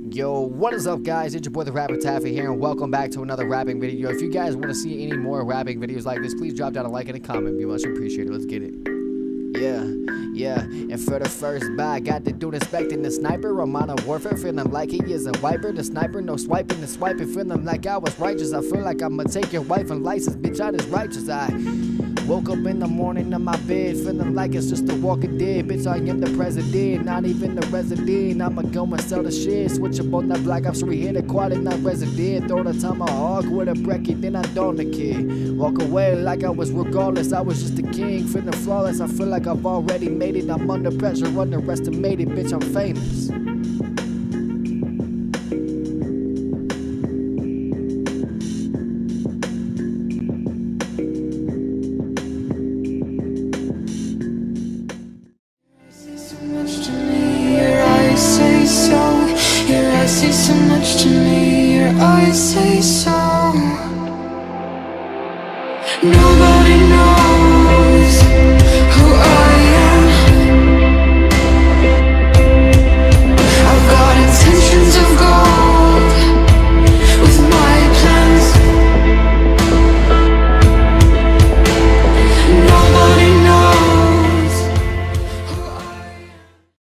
Yo, what is up, guys? It's your boy the Rapper Taffy here, and welcome back to another rapping video. If you guys want to see any more rapping videos like this, please drop down a like and a comment. Be much appreciated. Let's get it. Yeah, and for the first buy, got the dude inspecting the sniper on Modern Warfare, feeling like he is a wiper. The sniper, no swiping, the swiping, feeling like I was righteous. I feel like I'ma take your wife and license, bitch, I just righteous. I woke up in the morning in my bed, feeling like it's just a walking dead. Bitch, I am the president, not even the resident. I'ma go and sell the shit, switch up on that Black Ops 3, hit a quad and not resident. Throw the tomahawk with a brekkie, then I dawn the kid. Walk away like I was regardless, I was just a king, feeling flawless. I feel like I've already made it, I'm under pressure, underestimated, bitch, I'm famous. Your eyes say so much to me, your eyes say so. Nobody knows.